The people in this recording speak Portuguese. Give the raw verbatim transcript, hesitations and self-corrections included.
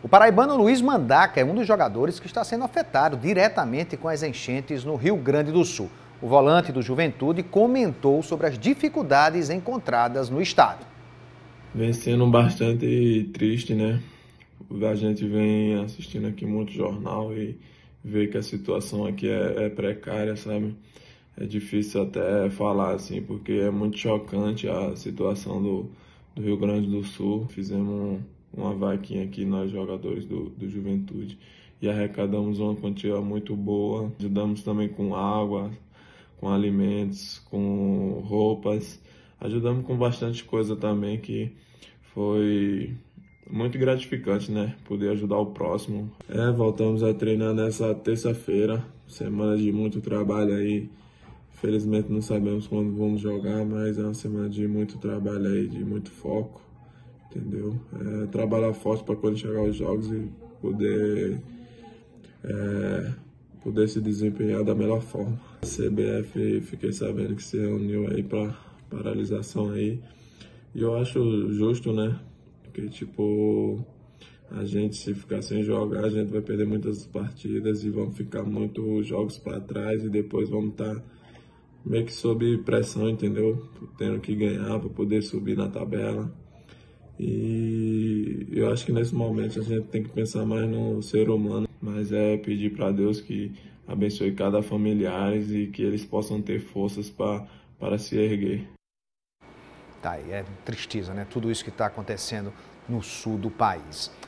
O paraibano Luiz Mandaca é um dos jogadores que está sendo afetado diretamente com as enchentes no Rio Grande do Sul. O volante do Juventude comentou sobre as dificuldades encontradas no estado. Vem sendo bastante triste, né? A gente vem assistindo aqui muito jornal e vê que a situação aqui é, é precária, sabe? É difícil até falar assim, porque é muito chocante a situação do, do Rio Grande do Sul. Fizemos uma vaquinha aqui, nós jogadores do, do Juventude, e arrecadamos uma quantia muito boa. Ajudamos também com água, com alimentos, com roupas. Ajudamos com bastante coisa também, que foi muito gratificante, né? Poder ajudar o próximo. É, voltamos a treinar nessa terça-feira, semana de muito trabalho aí. Felizmente não sabemos quando vamos jogar, mas é uma semana de muito trabalho aí, de muito foco, entendeu? É, trabalhar forte para quando chegar os jogos e poder, é, poder se desempenhar da melhor forma. A C B F, fiquei sabendo que se reuniu aí para paralisação aí, e eu acho justo, né? Porque, tipo, a gente, se ficar sem jogar, a gente vai perder muitas partidas e vamos ficar muitos jogos para trás e depois vamos estar tá meio que sob pressão, entendeu? Tendo que ganhar para poder subir na tabela. E eu acho que nesse momento a gente tem que pensar mais no ser humano, mas é pedir para Deus que abençoe cada familiares e que eles possam ter forças para para se erguer. Tá aí, é tristeza, né? Tudo isso que está acontecendo no sul do país.